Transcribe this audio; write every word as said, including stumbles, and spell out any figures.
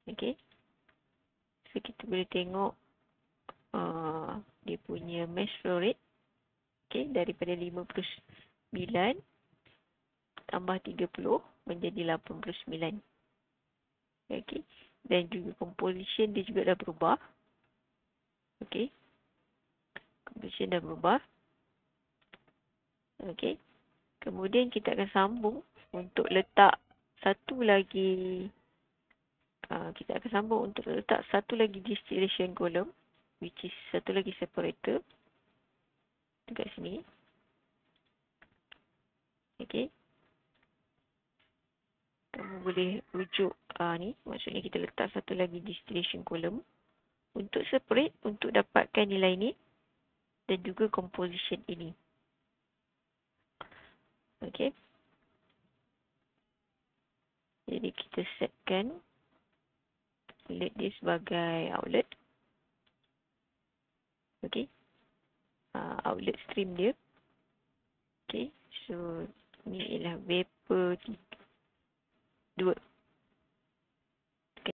Okay. So, kita boleh tengok uh, dia punya mesh flow rate. Okay, daripada lima puluh sembilan tambah tiga puluh menjadi lapan puluh sembilan. Okay. Dan juga composition dia juga dah berubah. Okay. Composition dah berubah. Okay. Kemudian kita akan sambung untuk letak satu lagi. Uh, kita akan sambung untuk letak satu lagi distillation column, which is satu lagi separator. Dekat sini. Okay. Kamu boleh rujuk uh, ni. Maksudnya kita letak satu lagi distillation column untuk separate, untuk dapatkan nilai ni. Dan juga composition ini. Okay. Jadi kita setkan let dia sebagai outlet. Okay. Uh, outlet stream dia. Okay. So, ni ialah vapor dua.